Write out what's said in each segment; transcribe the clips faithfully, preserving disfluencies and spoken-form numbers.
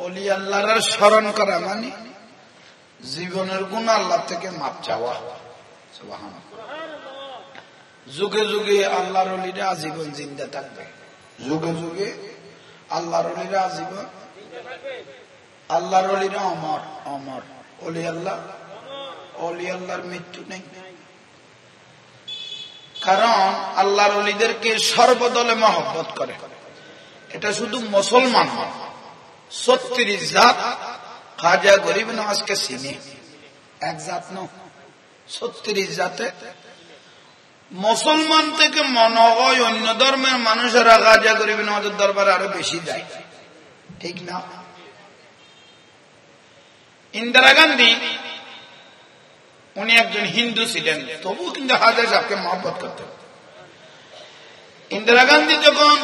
ওলি আল্লাহর স্মরণ করা মানে জীবনের গুণ আল্লাহ থেকে মাপ চাওয়া। সুবহানাল্লাহ। যুগে যুগে আল্লাহর ওলিরা আজীবন জিন্দা থাকবে, যুগে যুগে আল্লাহর ওলিরা আজীবন, আল্লাহর ওলিরা অমর অমর। ওলি আল্লাহ, ওলি আল্লাহর মৃত্যু নেই। কারণ আল্লাহর ওলিদেরকে সর্বদলে মহব্বত করে। এটা শুধু মুসলমান ছত্রিশ জাত খাজা গরিব নওয়াজকে চিনি, এক জাত ন, ছত্রিশ জাতে। মুসলমান থেকে মনে হয় অন্য ধর্মের মানুষেরা খাজা গরিব নওয়াজের দরবারে আরো বেশি যায়, ঠিক না? ইন্দিরা গান্ধী উনি একজন হিন্দু ছিলেন, তবু কিন্তু খাজা সাহেবকে মহব্বত করতেন। ইন্দিরা গান্ধী যখন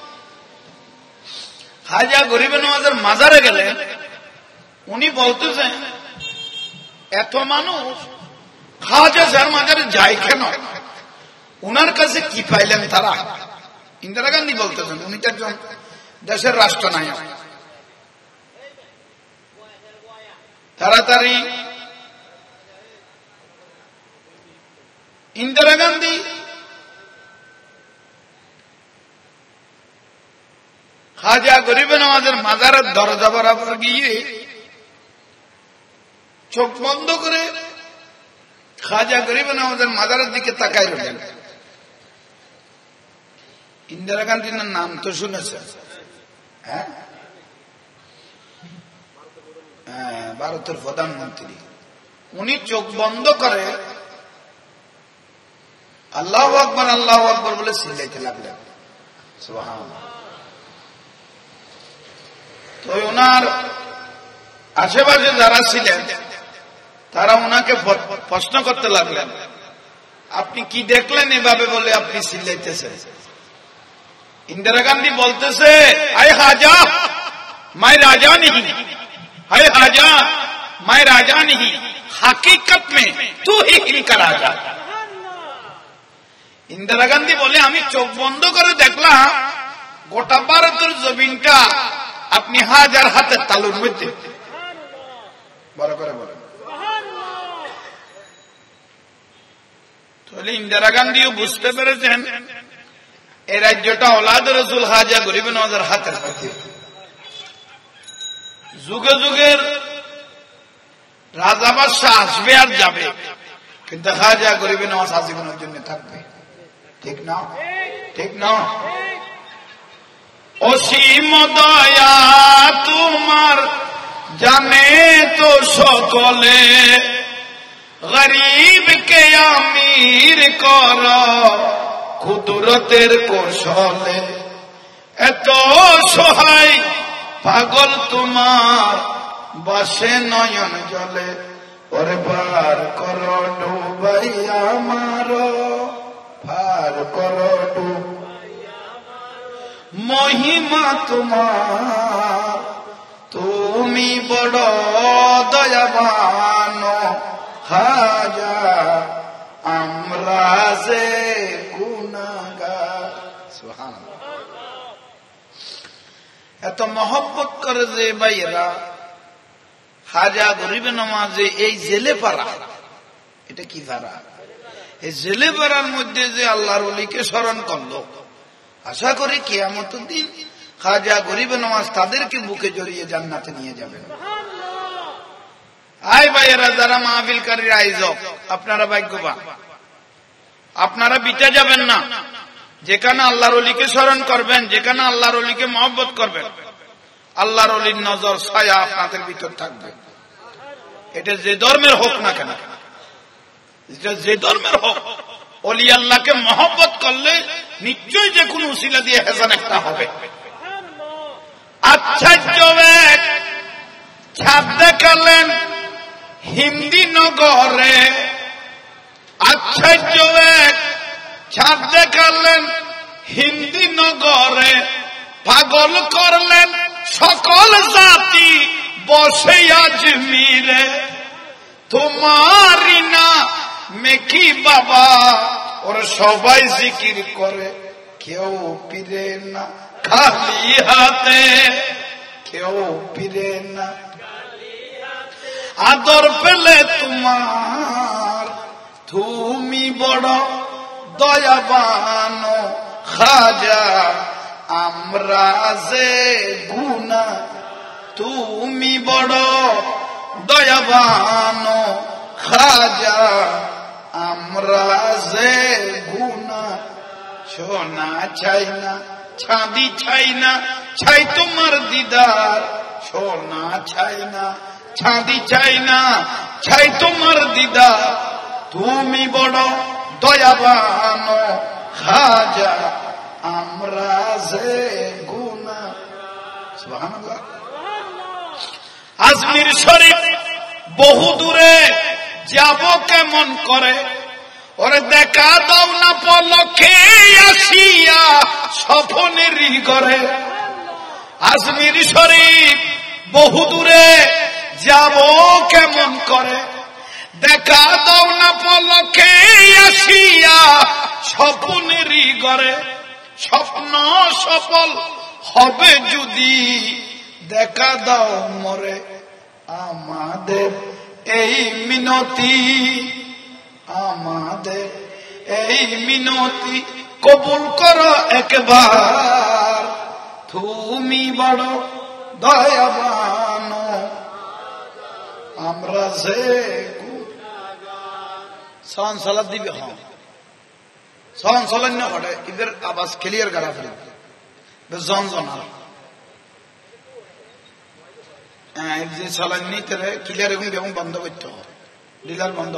খাজা গরিব নওয়াজের মাজারে গেলেন, উনি বলতেছেন এত মানুষ খাজা সাহেবের মাজারে যায় কেন, উনার কাছে কি পাইলেন তারা? ইন্দিরা গান্ধী বলতেছেন, উনি তো একজন দেশের রাষ্ট্রনায়ক। তাড়াতাড়ি ইন্দিরা গান্ধী খাজা গরিব নওয়াজের মাজারের দরজা বরাবর গিয়ে চোখ বন্ধ করে খাজা গরিব নওয়াজের মাজারের দিকে তাকাই রইলেন। ইন্দিরা গান্ধীর নাম তো শুনেছে, হ্যাঁ, ভারতের প্রধানমন্ত্রী। উনি চোখ বন্ধ করে আল্লাহু আকবার আল্লাহু আকবার বলে চিল্লাইতে লাগলেন। সুবহানাল্লাহ। তো ওনার আশেপাশে যারা ছিলেন তারা ওনাকে প্রশ্ন করতে লাগলেন, আপনি কি দেখলেন এভাবে বলে আপনি চিল্লাইতেছেন? ইন্দিরা গান্ধী বলতেছে, আয় হাজা मैं राजा नहीं, है राजा मैं राजा नहीं, हकीकत में तू ही हिल कर राजा। ইন্দিরা গান্ধী বলে, আমি চোখ বন্ধ করে দেখলাম গোটা ভারতের জমিনটা আপনি হাজার হাতের তালুর মধ্যে। বড় করে বলেন। তাহলে ইন্দিরা গান্ধীও বুঝতে পেরেছেন এই রাজ্যটা ওলাদ রসুল খাজা গরিব নওয়াজের হাতের মধ্যে। যুগে যুগের রাজা বাদশাহ আসবে আর যাবে, কিন্তু খাজা গরিব নওয়াজ আজীবনের জন্য থাকবে, ঠিক না? ঠিক না? অসীম দয়া তোমার জানে তো সকলে, গরিবকে আমির কর কুদরতের কৌশলে। এত সহায় পাগল তোমার বাসে নয়ন জলে, ওরে পার করো ডুবাই আমার, পার করো ডুবাই মহিমা তোমার, তুমি বড় দয়াবান খাজা আমরা যে গুনাহগার। সুবহানাল্লাহ। এত মহব্বত করে যে ভাইয়েরা খাজা গরিব নওয়াজে এই জেলে পাড়া, এটা কি পাড়া? এই জেলে পাড়ার মধ্যে যে আল্লাহর ওলিকে স্মরণ করলো, আশা করি কিয়ামতের দিন খাজা গরিব নওয়াজ তাদেরকে বুকে জড়িয়ে জান্নাতে নিয়ে যাবেন। আই ভাইয়েরা, যারা মাহফিলকারীর আয়োজক, আপনারা ভাগ্যবান। আপনারা বিটা যাবেন না। যেখানে আল্লাহর ওলিকে স্মরণ করবেন, যেখানে আল্লাহর ওলিকে মহব্বত করবেন, আল্লাহর ওলির নজর ছায়া আপনাদের ভিতর থাকবে। এটা যে ধর্মের হোক না কেন, এটা যে ধর্মের হোক, ওলি আল্লাহকে মহব্বত করলে নিশ্চয়ই যে কোনো উসিলা দিয়ে হেসান একটা হবে। আশ্চর্য এক ছাপ দেখালেন হিন্দি নগরে, আশ্চর্য এক ছাপ দেখালেন হিন্দি নগরে, পাগল করলেন সকল জাতি বসে আজমিরে। তোমারি না মেকি বাবা, ওরা সবাই জিকির করে, কেউ পিরে না খালি হাতে, কেউ ফিরে না। আদর পেলে তোমার তুমি বড় দয়াবান খাজা, আমরা যে গুনা তুমি বড় দয়াবান খাজা, আমরা যে গুনা। সোনা চাই না চাঁদি চাই না, চাই তোমার দিদার। সোনা চাই না চাঁদি চাই না, চাই তোমার দিদার। তুমি বড় দয়াবান খাজা, আমরা যে গুনা। সুবহানাল্লাহ। আজমির শরীফ বহু দূরে যাব কেমন করে, ওরে দেখা দাও না পলকে আসিয়া স্বপ্নেরই ঘরে। আজমির শরীফ বহু দূরে যাব কেমন করে, দেখা দাও না পলকে আসিয়া স্বপ্নেরই ঘরে। স্বপ্ন সফল হবে যদি দেখা দাও মরে, আমাদের এই মিনতি, আমাদের এই মিনতি কবুল করো একবার। তুমি বড় দয়াবান, আমরা যে সালাম সালাদ দিবে। হ্যাঁ সালাম সালান না হটে, ইদের আওয়াজ ক্লিয়ার করা ফেলে জন জন যে সালান নিতে ক্লিয়ার এবং এবং বন্ধ করতে হবে, ডিলার বন্ধ।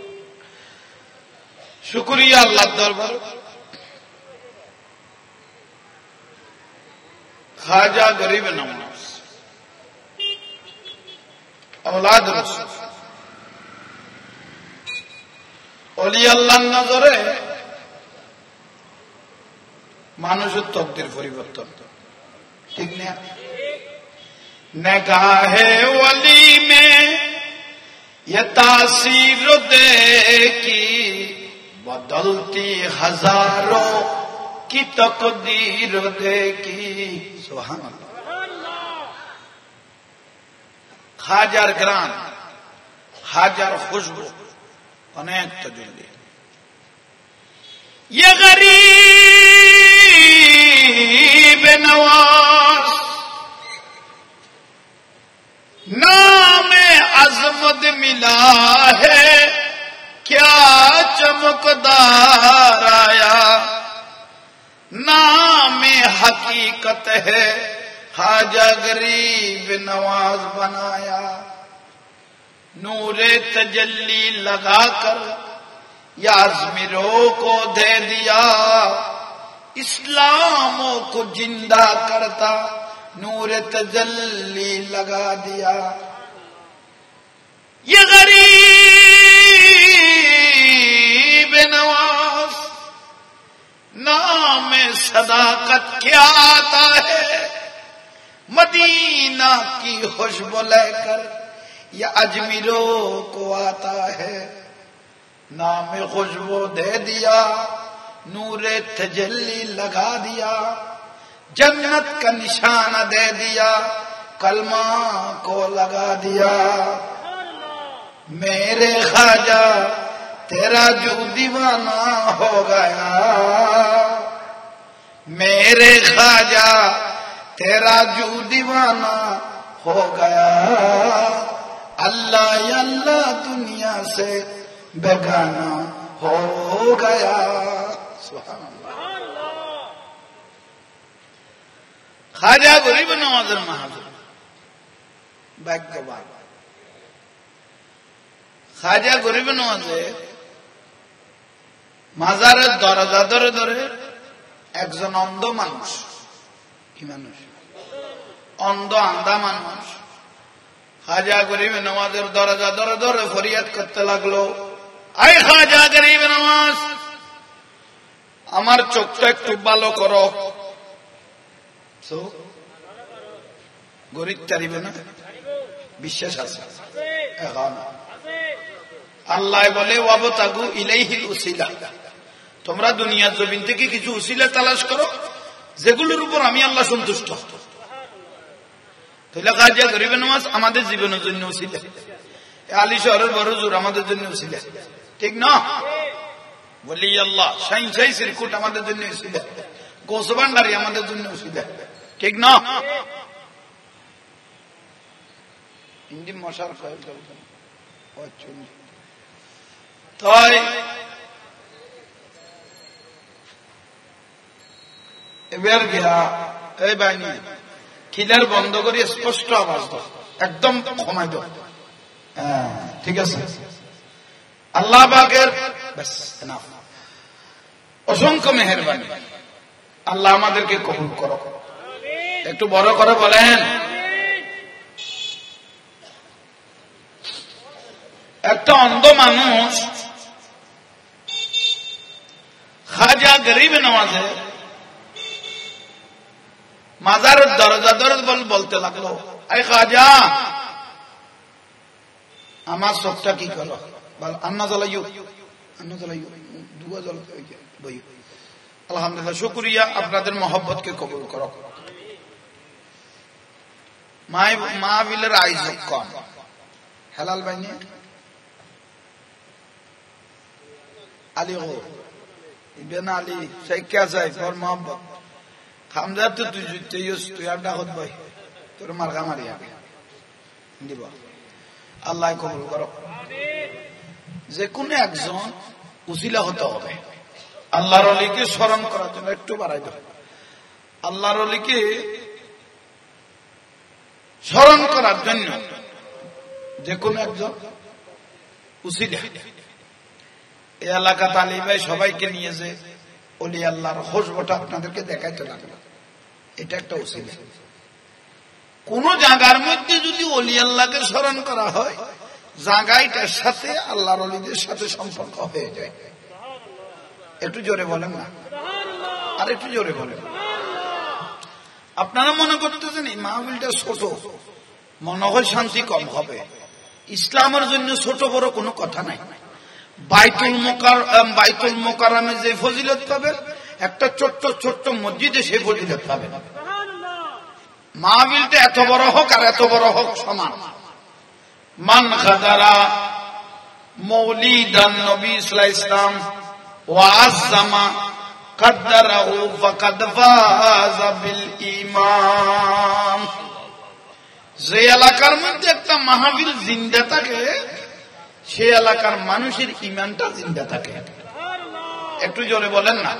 শুকরিয়া আল্লাহর দরবার। খাজা গরিব নওয়াজ औलाद रसूल ওলি আল্লাহর নজরে মানুষের তকদির পরিবর্তন, ঠিক না? निगाहे वली में ये तासीर देखी, बदलती हजारों की तकदीर देखी। सुभान अल्लाह। हाजार ग्राम, हाजार खुशबू, अनेक तजुर्बे। ये गरीब नवाज नाम अजमत मिला है, क्या चमकदार आया, नाम हकीकत है, खाजा गरीब नवाज बनाया। नूरे तजल्ली लगाकर याज़मीरों को दे दिया, इस्लामों को जिंदा करता नूरे तजल्ली लगा दिया। ये गरीब नवाज नाम सदाकत क्या आता है, मदीना की खुशबू लेकर ये अजमीरों को आता है। नाम खुशबू दे दिया, नूरे तजल्ली लगा दिया, जन्नत का निशाना दे दिया, कलमा को लगा दिया। मेरे ख्वाजा तेरा जो दीवाना हो गया, मेरे ख्वाजा तेरा जो दीवाना हो गया, अल्लाह अल्लाह दुनिया से बेगाना हो गया। सुभान अल्लाह। खाजा गरीब नवाज़ेर माहफिल भाग्यवान। খাজা গরিব নওয়াজে মাজারের দরজা ধরে ধরে একজন অন্ধ মানুষ, কি মানুষ? অন্ধ আন্ধা মানুষ খাজা গরিব নওয়াজের দরজা ধরে ধরে ফরিয়াদ করতে লাগলো, আই খাজা গরিব নওয়াজ, আমার চোখটা একটু ভালো করো। গরিব তারিবে না, বিশ্বাস আছে এখন। আল্লাহ বলে ওয়াবতাগু ইলাইহিল উসিলা, তোমরা দুনিয়ার জমিন থেকে কিছু উসিলা তালাশ করো যেগুলোর উপর আমি আল্লাহ সন্তুষ্ট। তাহলে খাজা গরিব নওয়াজ আমাদের জীবনের জন্য ছিল, আলী শহরের বড় জোর আমাদের জন্য ছিল, ঠিক না? বলি আল্লাহ সাইন সাই সিরকুট আমাদের জন্য ছিল, গোসবান্ডারি আমাদের জন্য ছিল, ঠিক না? হিন্দি মশার তাই এবার গিয়া এই বাহিনী খিলার বন্ধ করি স্পষ্ট আওয়াজ দাও, একদম কমাই দাও। হ্যাঁ ঠিক আছে। আল্লাহ পাকের অসংখ্য মেহেরবানি, আল্লাহ আমাদেরকে কবুল করো। একটু বড় করে বলেন। একটা অন্ধ মানুষ খাজা গরিব নওয়াজে মাজারের দরজা দরজা বলতে লাগলো, এই খাজা আমার চোখটা কি করো, বল আন্না জ্বলাইও, আন্না জ্বলাইও, দুয়া জ্বলাতে বই। আলহামদুলিল্লাহ, শুকরিয়া, আপনাদের মহব্বতকে কবুল করো। মাহফিলের আয়োজক কম, হেলাল বাইনি আলী ও ইবেন আলী সাইকা চাই তোর মহব্বত খামজা তো তুই তুই তুই আর ডাকত ভাই তোর মার্কা মারি আগে দিব। আল্লাহ কবুল করো। যে কোনো একজন উসিলা হতে হবে আল্লাহর ওলিকে স্মরণ করার জন্য। একটু বাড়াই দেবে আল্লাহর ওলিকে স্মরণ করার জন্য যে কোনো একজন উসিলা। এই এলাকা তালি ভাই সবাইকে নিয়ে যে ওলি আল্লাহর খুশবুটা আপনাদেরকে দেখাইতে লাগলো, এটা একটা উসিলা। কোন জায়গার মধ্যে যদি ওলি আল্লাহকে স্মরণ করা হয়, জায়গাটার সাথে আল্লাহর ওলিদের সাথে সম্পর্ক হয়ে যায়। একটু জোরে বলেন না, আর একটু জোরে বলেন। আপনারা মনে করতেছেন এই মাহফিলটা ছোট, মনে হয় শান্তি কম হবে। ইসলামের জন্য ছোট বড় কোনো কথা নাই। বাইতুল মুকাররম বাইতুল মুকাররমে যে ফজিলত পাবেন, একটা ছোট্ট ছোট্ট মসজিদে সেই ফজিলত পাবেন। মাহফিলটা এত বড় হোক আর এত বড় হোক সমান। মান খাদারা মৌলিদান নবী সাল্লাল্লাহু আলাইহি ওয়াসাল্লাম ওয়া আযযামা কাদ্দারাহু ফাকাদ ফাযা বিল ঈমান। যে এলাকার মধ্যে একটা মাহফিল জিন্দা থাকে, সে এলাকার মানুষের ঈমানটা জিন্দা থাকে। একটু জোরে বলেন না।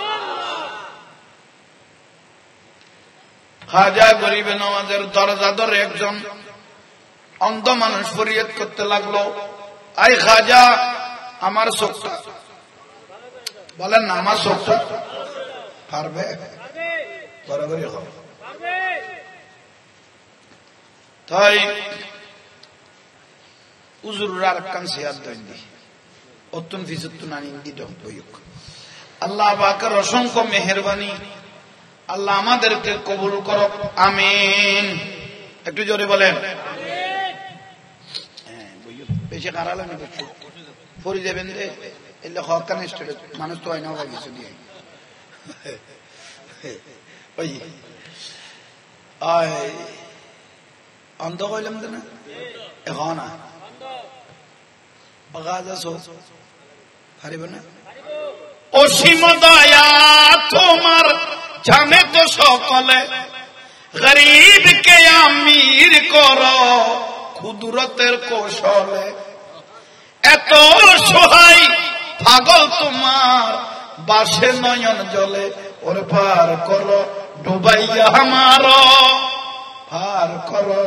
খাজা গরিব নওয়াজের দরজা ধরে একজন অন্ধ মানুষ ফরিয়াদ করতে লাগলো, আই খাজা আমার চোখটা, বলেন না আমার চোখটা পারবে বরাবরই হবে। তাই উজুররা আরকান সিয়াদ দইন্দি অত্যন ফিজুত্তু নানিন্দি দইক। আল্লাহ পাকের অসংখ্য মেহেরবানি, আল্লাহ আমাদেরকে কবুল করো, আমিন। একটু জোরে বলেন। বেশি কারালে ফরি যাবেন যে এলে হকান স্টেট মানুষ তো হয় না কিছু দিয়ে ওই অন্ধ কইলাম তো না এখন পারিব না। অসীম দয়া তোমার জানে তো সকলে, গরিবকে আমির করো কুদরতের কৌশলে। এত সহায় পাগল তোমার বাসে নয়ন জলে, ওর পার করো ডুবাইয়া আমার, পার করো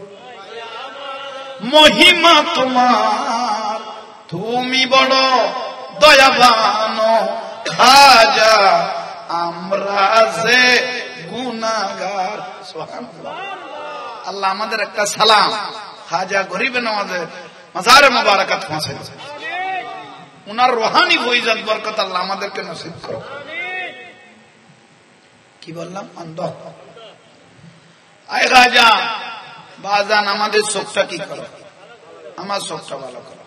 মহিমা তোমার, তুমি বড় দয়াবান খাজা, আমরা যে গুনাহগার। সুবহানাল্লাহ। আল্লাহ আমাদের একটা সালাম খাজা গরিব নওয়াজের মাজারে মুবারাকাত পৌঁছে দিয়েছে। উনার রুহানি ফয়জাত বরকত আল্লাহ আমাদেরকে নসিব করো। কি বললাম? অন্ধ। আয় খাজা বাজান আমাদের চোখটা কি করো, আমার চোখটা ভালো করো।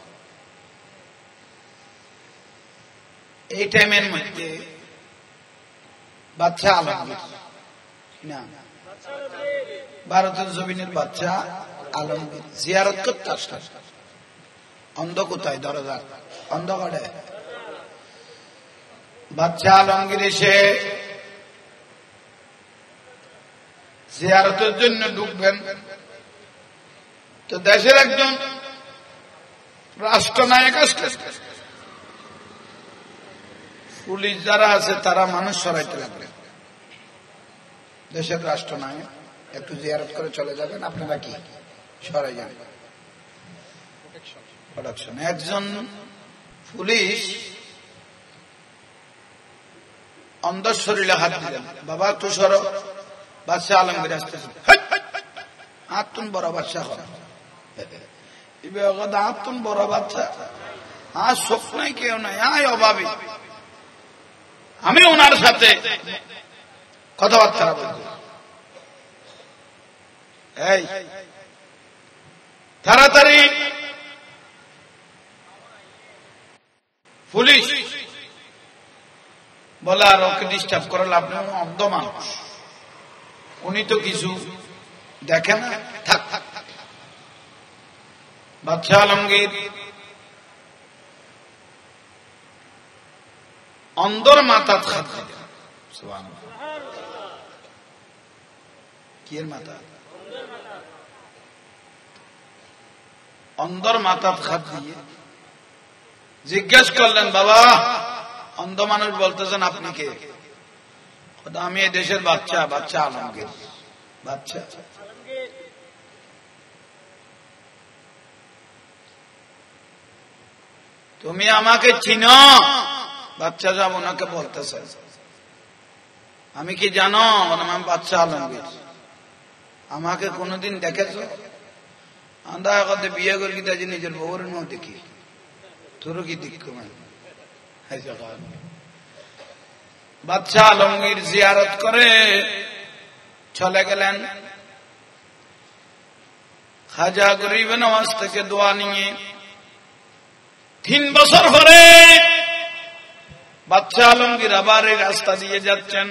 এই টাইমের মধ্যে বাচ্চা আলমগীর না ভারতের জমিনের বাচ্চা আলমগীর জিয়ারত করতে আসলেন। অন্ধ কোথায়? দরজা অন্ধকারে। বাচ্চা আলমগীর এসে জিয়ারতের জন্য ঢুকবেন, তো দেশের একজন রাষ্ট্রনায়ক আসলেন। পুলিশ যারা আছে তারা মানুষ সরাইতে লাগলেন। দেশের রাষ্ট্রনায়ক একটু জিয়ারত করে চলে যাবেন, আপনারা কি সরাই যান? প্রোটেকশন। একজন পুলিশ অন্ধর শরীরে হাত দিলেন, বাবা একটু সরো, বাদশাহ আলমগীর আসতেছে। হাত তুন বড় বাদশাহ হন, হাত তুন বড় বাচ্চা, আর শোক নাই, কেউ নাই, আয় অভাবী, আমি ওনার সাথে কথাবার্তা বলবো। এই তাড়াতাড়ি পুলিশ বলে, আর ওকে ডিস্টার্ব করে লাভ নেই, অন্ধ মানুষ, উনি তো কিছু দেখে না, থাক থাক। বাদশাহ আলমগীর অন্ধর মাথা খাত দিলেন। কি এর মাথা? অন্ধর মাথা খাত দিয়ে জিজ্ঞেস করলেন, বাবা অন্ধ মানুষ বলতেছেন আপনি কে? আমি এই দেশের বাচ্চা, বাচ্চা আলমগীর। বাচ্চা তুমি আমাকে চিনো? বাচ্চা যাব ওনাকে বলতেছে, আমি কি জানো? আমি বাচ্চা আলমগীর। আমাকে কোনদিন দেখেছ? আন্দা কথা বিয়ে করি কি নিজের বউর মধ্যে দেখি, তোর কি দিক? বাচ্চা আলমগীর জিয়ারত করে চলে গেলেন। খাজা গরিব নওয়াজ থেকে দোয়া নিয়ে তিন বছর পরে বাচ্চা আলমগীর আবার এই রাস্তা দিয়ে যাচ্ছেন।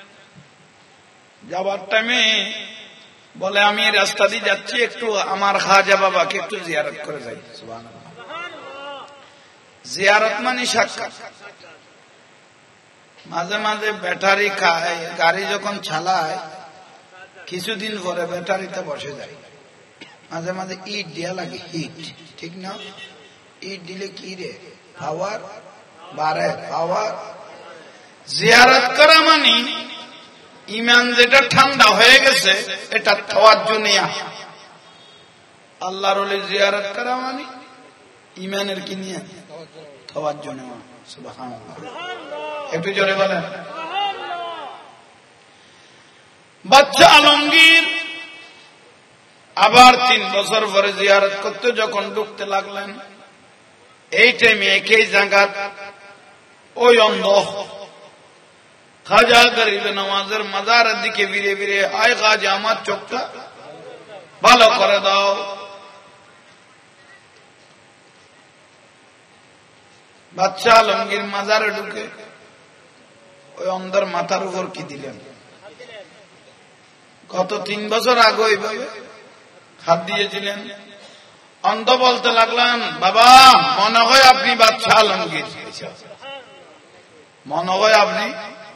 যাবার টাইমে বলে, আমি এই রাস্তা দিয়ে যাচ্ছি, একটু আমার খাজা বাবাকে একটু জিয়ারত করে যাই। জিয়ারত মানে সাক্ষাৎ। মাঝে মাঝে ব্যাটারি খায়, গাড়ি যখন চালায় কিছুদিন পরে ব্যাটারিতে বসে যায়। মাঝে মাঝে ইট দেয়া লাগে, হিট, ঠিক না? ইট দিলে কি রে, পাওয়ার বাড়ে, পাওয়ার। জিয়ারত করা মানে ইমান যেটা ঠান্ডা হয়ে গেছে এটা তাওয়াজ্জু নিয়া। আল্লাহর ওলি জিয়ারত করা মানে ইমানের কি নিয়ে? তাওয়াজ্জু নেওয়া। সুবহানাল্লাহ, একটু জোরে বলেন। বাচ্চা আলমগীর আবার তিন বছর পরে জিয়ারত করতে যখন ঢুকতে লাগলেন, এই টাইমে একই জায়গা ওই অন্ধ খাজা গরিব নওয়াজের মাজারের দিকে ফিরে ফিরে, আয় খাজা আমার চোখটা ভালো করে দাও। বাচ্চা আলমগীর মাজারে ঢুকে ওই অন্ধর মাথার উপর কি দিলেন? গত তিন বছর আগে ওইভাবে হাত দিয়েছিলেন। অন্ধ বলতে লাগলেন, বাবা মনে হয় আপনি বাচ্চা আলমগীর। মনে হয় আপনি?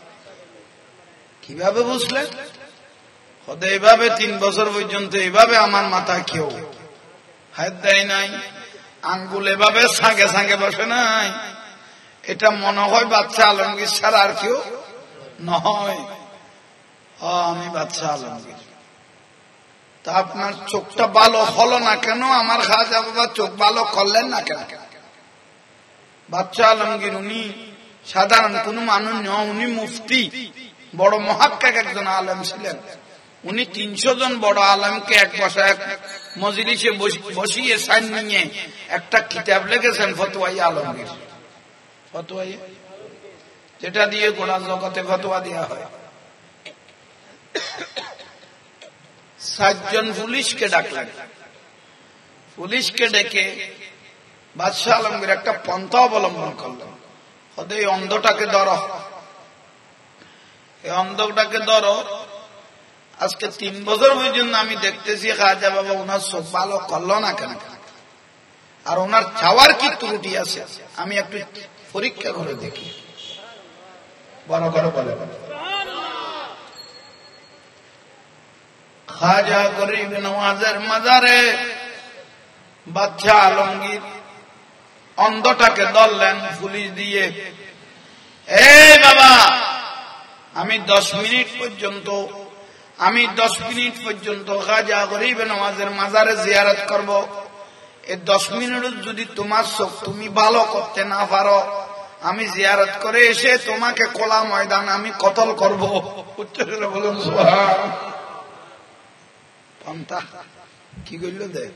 কিভাবে বুঝলেন? এইভাবে তিন বছর পর্যন্ত এইভাবে আমার মাথা কেউ হাত দেয় নাই, আঙ্গুল এভাবে সাঙ্গে সাঙ্গে বসে নাই। এটা মনে হয় বাচ্চা আলমগীর ছাড়া আর কেউ নয়। আমি বাচ্চা আলমগীর। তা আপনার চোখটা ভালো হলো না কেন? আমার খাজা বাবা চোখ ভালো করলেন না কেন? বাচ্চা আলমগীর উনি সাধারণ কোন মানুষ নয়, উনি মুফতি, বড় মহাক্কিক একজন আলেম ছিলেন। উনি তিনশো জন বড় আলেমকে এক বসায় মজলিসে বসিয়ে সাইন নিয়ে একটা কিতাব লিখেছেন, ফতোয়াই আলমগীর। ফতোয়াই, যেটা দিয়ে গোটা জগতে ফতোয়া দেওয়া হয়। সাতজন পুলিশকে ডাকলেন। পুলিশকে ডেকে বাদশাহ আলমগীর একটা পন্থা অবলম্বন করলেন। এই অন্ধটাকে ধরো, এই অন্ধটাকে ধরো, আজকে তিন বছর পর্যন্ত আমি দেখতেছি খাজা বাবা ওনার চোখ ভালো করলো না কেন, আর ওনার চাওয়ার কি ত্রুটি আছে আমি একটু পরীক্ষা করে দেখি। বড় করে বলে খাজা গরিব নওয়াজের মাজারে বাচ্চা আলমগীর অন্ধটাকে ধরলেন পুলিশ দিয়ে। এই বাবা, আমি দশ মিনিট পর্যন্ত আমি দশ মিনিট পর্যন্ত খাজা গরিব নওয়াজের মাজারে জিয়ারত করব। এই দশ মিনিট যদি তোমার চোখ তুমি ভালো করতে না পারো, আমি জিয়ারত করে এসে তোমাকে কোলা ময়দান আমি কতল করব। বলুন কি করল দেখ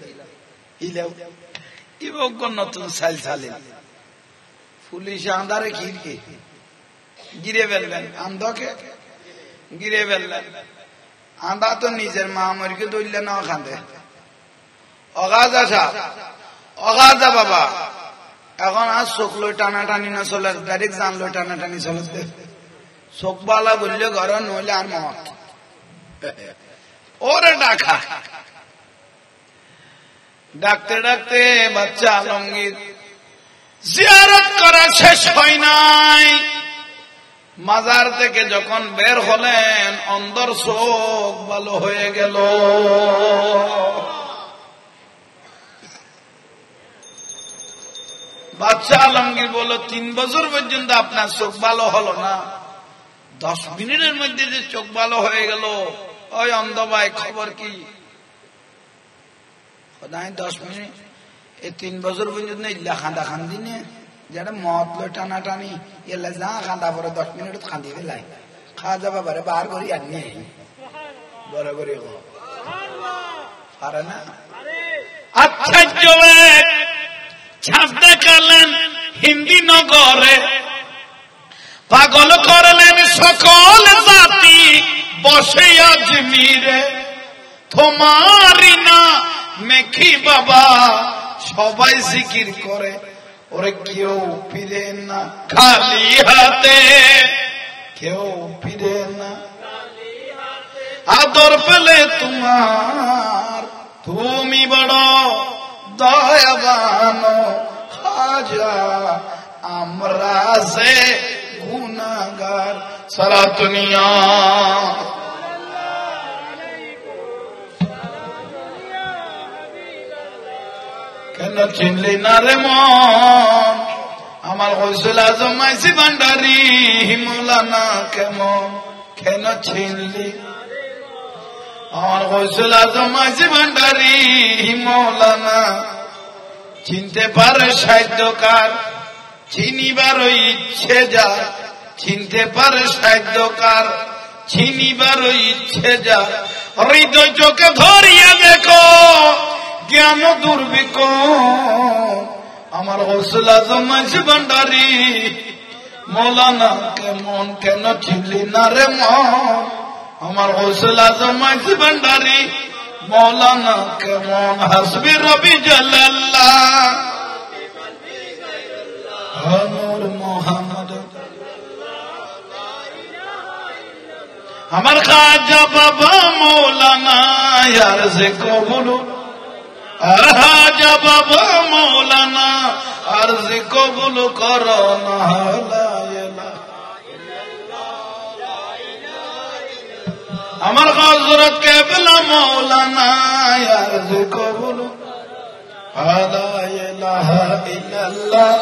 নতুন সাইল চালিল পুলিশ আন্ধারে খিরকে গিরে ফেললেন, আন্ধকে গিরে ফেললেন। আন্ধা তো নিজের মা মরিকে ধরলেন ওখানে। অগাজা সাহ অগাজা বাবা এখন আর চোখ লই টানা টানি না চলে, ডাইরেক্ট জান লই টানা টানি চলে। চোখ বালা বললে ঘর নইলে আর মত ওরে ডাকা। ডাকতে ডাকতে বাচ্চা আলমগীর জিয়ারত করা শেষ হয় নাই। মাজার থেকে যখন বের হলেন অন্দর চোখ ভালো হয়ে গেল। বাচ্চা আলমগীর বলল, তিন বছর পর্যন্ত আপনার চোখ ভালো হলো না, দশ মিনিটের মধ্যে যে চোখ ভালো হয়ে গেল, ওই অন্ধ ভাই খবর কি? দশ মিনিট এই তিন বছর পর্যন্ত ইল্লা খান্দা খান্দি নে যেটা মত লো টানা টানি এলে যা খান্দা পরে দশ মিনিট খান্দি ফেলাই খাওয়া যাবা বারে বার করি আর নেই বড় করে পারে না। আশ্চর্য ছাপ দেখালেন হিন্দি নগরে, পাগল করলেন সকল জাতি বসে আজমিরে। তোমারি না মেখি বাবা সবাই জিকির করে, ওরে কেউ ফিরে না খালি হাতে, কেউ ফিরে না। আদর পেলে তোমার তুমি বড় দয়াবান খাজা, আমরা সে গুনাহগার সারা দুনিয়া। কেন চিনলি না রে মন আমার গৌসুল আজম মাইসি ভান্ডারি মৌলানা কেমন? কেন চিনলি আমার গৌসুল আজম মাইসি ভান্ডারি মৌলানা? চিনতে পারে সাহিত্যকার চিনিবার ইচ্ছে যা, চিনতে পারে সাহিত্যকার চিনিবার ইচ্ছে যা। হৃদয় চোখে ধরিয়া দেখো জ্ঞান দুর্ভিক্ষ আমার গৌসুল আজম মাইসি ভান্ডারি মৌলানা কেমন? কেন চিনলি না রে মন আমার গৌসুল আজম মাইসি ভান্ডারি মৌলানা কেমন? হাসবি রবি জালাল্লাহ নূর মোহাম্মদ আমার খাজা বাবা মৌলানা ইয়ার সে কবুল, খাজা বাবা মৌলানা আরজ কবুল করো না। আমার হযরত কেবলা মৌলানা আরজ কবুল, লা ইলাহা ইল্লাল্লাহ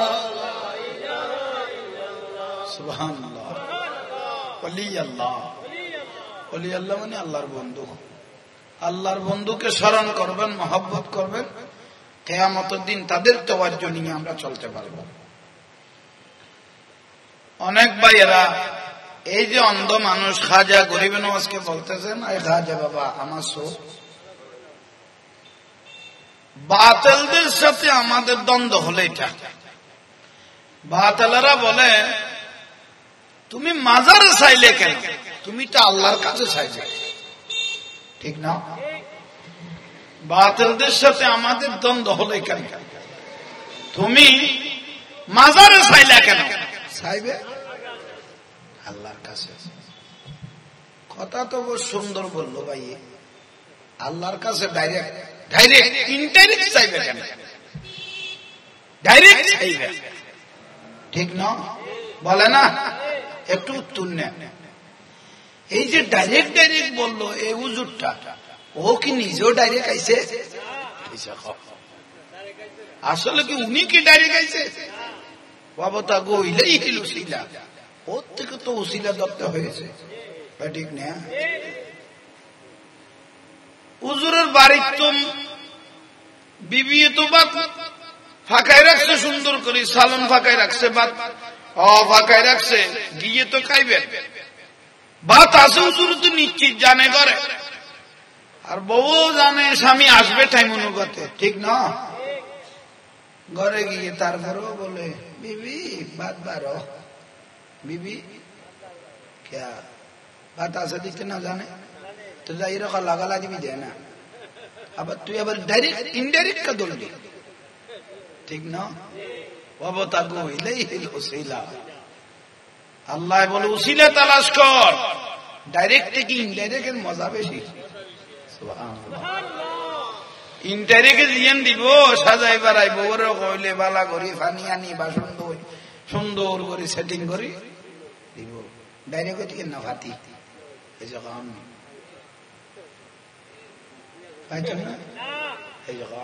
সুবহানাল্লাহ। ওলি আল্লাহ, ওলি আল্লাহ মানে আল্লাহর বন্ধু। আল্লাহর বন্ধুকে স্মরণ করবেন, মহব্বত করবেন, কিয়ামতের দিন তাদের তাওয়াজ্জু নিয়ে আমরা চলতে পারব। অনেক ভাইয়েরা এই যে অন্ধ মানুষ খাজা গরিব নওয়াজকে বলতেছেন, এই খাজা বাবা আমার চোখ, বাতিলদের সাথে আমাদের দ্বন্দ্ব হলে এটা বাতিলেরা বলে তুমি মাজারে চাইলে কেন, তুমি তো আল্লাহর কাছে চাইলে, ঠিক না? বাতিলদের সাথে আমাদের দ্বন্দ্ব হলে কেন, তুমি মাজারে চাইলে কেন? চাইবে আল্লাহর কাছে। কথা তো বহু সুন্দর বললো ভাই, আল্লাহর কাছে ডাইরেক্ট ডাইরেক্ট ইনডাইরেক্ট চাইবে কেন? ডাইরেক্ট চাইবে, ঠিক না? বলে না একটু উত্তর নেন। এই যে ডাইরেক্ট ডাইরেক্ট বললো এই হুজুরটা, ও কি নিজেও ডাইরেক্ট আইছে? আসলে কি উনি কি ডাইরেক্ট আইছে? বাবা তা গইলেই হিল উসিলা, ওর থেকে তো উসিলা ধরতে হয়েছে, ঠিক না? হুজুরের বাড়ির তো বিবি তো বাত ফাঁকায় রাখছে সুন্দর করে, সালন ফাঁকায় রাখছে, বাত ফাঁকায় রাখছে, গিয়ে তো খাইবে ভাত আছে। হুজুর তো নিশ্চিত জানে করে, আর বউ জানে স্বামী আসবে টাইম অনুপাতে, ঠিক না? ঘরে গিয়ে তারপরেও বলে বিবি ভাত বারো, বিবি ক্যা ভাত আছে দিতে না জানে তো যাই রকম লাগালা দিবি দেয় না, আবার তুই আবার ডাইরেক্ট ইনডাইরেক্ট কা দৌড়বি, ঠিক না? আল্লাহ বলে উসিলা তালাশ কর, ডাইরেক্ট থেকে ইনডাইরেক্টের মজা বেশি। ইনডাইরেক্টে জিয়ান দিব সাজাই বাড়াই, বউরে কইলে বালা করি ফানি আনি বাসন দই সুন্দর করে সেটিং করি দিব, ডাইরেক্ট থেকে না ফাতি এই যখন পাইছেন না, এই যখন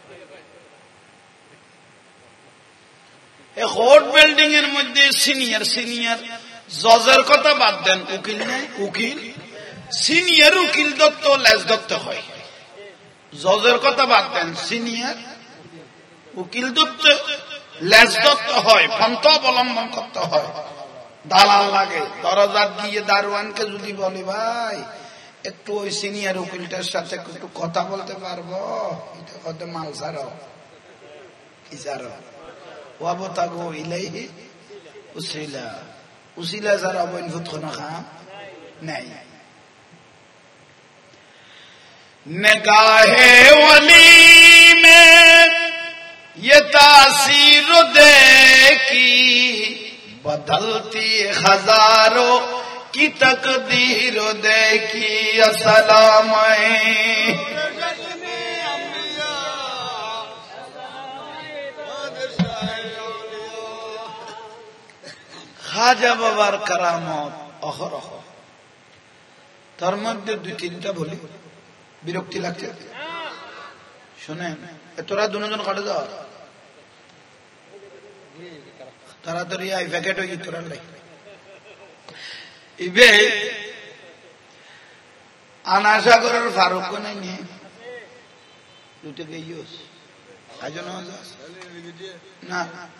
হোট বিল্ডিং এর মধ্যে সিনিয়র সিনিয়র জজের কথা বাদ দেন, উকিল নেই, উকিল সিনিয়র উকিল দত্ত লেজ দত্ত হয়। জজের কথা বাদ দেন, সিনিয়র উকিল দত্ত লেজ দত্ত হয়, পন্থা অবলম্বন করতে হয়। দালাল লাগে, দরজার গিয়ে দারোয়ানকে যদি বলে ভাই একটু ওই সিনিয়র উকিলটার সাথে একটু কথা বলতে পারবো, এটা কত মাল ছাড়ো কি ছাড়ো, ওয়াবতাগু ইলাইহি উসিলা, উসিলা যারা বইন ফুট কোনো খাম নাই। निगाहे वली में ये तासीर देखी, बदलती हजारों की तकदीर देखी। अस्सलाम খাজা বাবার কারামত অহরহ, তার মধ্যে দুই তিনটা বলি, বিরক্তি লাগছে শোনেন। তোরা দুজন কাটে যাও তাড়াতাড়ি, আই প্যাকেট হয়ে তোরা লাই ইবে আনাসাগরের ফারুক নাই নিয়ে দুটো গেইস আজ না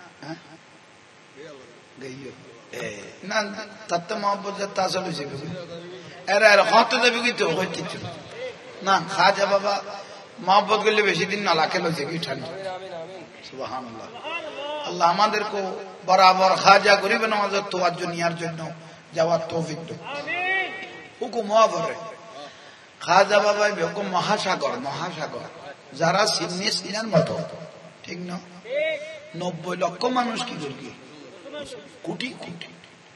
গেইও না, তার তো মহব্বত তা চলেছে এরা এর হতে দেবে কি তো হচ্ছে না। খাজা বাবা মহব্বত করলে বেশি দিন না লাখে লইছে কি ঠান্ডা। সুবহানাল্লাহ, আল্লাহ আমাদেরকে বরাবর খাজা গরিব নওয়াজের তোয়াজ্জ নেওয়ার জন্য যাওয়ার তৌফিক দাও। হুকুম মহাবরে খাজা বাবাই হুকুম মহাসাগর, মহাসাগর যারা সিন্নি সিনার মতো, ঠিক না? নব্বই লক্ষ মানুষ কি করবে, কোটি কোটি।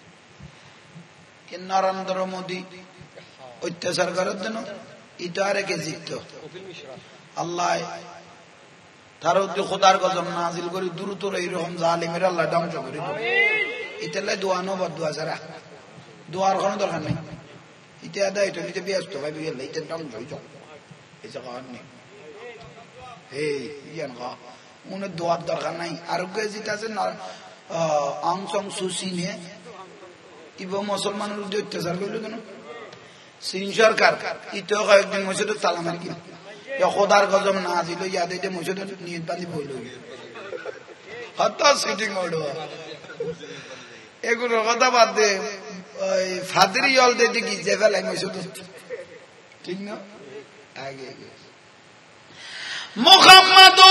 নরেন্দ্র মোদী অত্যাচার করার জন্য ইটারেকে জিতত আল্লাহ, তার খোদার গজব নাজিল করি দ্রুত এইরকম জালিমের আল্লাহ ধ্বংস করে দেবে। ইতালে দোয়া নব দোয়া ছাড়া দোয়ার কোনো দরকার নেই। ইটা আদা এটা নিতে ব্যস্ত ভাই গেলে এটা ধ্বংস হয়ে যাও, এই জায়গা নেই। এই ইয়ান গা উনি দোয়ার দরকার নাই। আরোগ্য যেটা আছে না আং সং সুসি নিয়ে ইব মুসলমানের উদ্যোগ অত্যাচার করলো কেন? চীন সরকার ইতেও কয়েকদিন মসজিদে তালা মারি কিনা খোদার গজব না দিল ইয়াদ এটা মসজিদে নিয়ত বান্ধি বইল হত্যা সিটিং এগুলো কথা বাদ দে। ফাদরি জল দিয়ে গিজে ফেলাই মসজিদ, ঠিক না? আগে মুহাম্মদ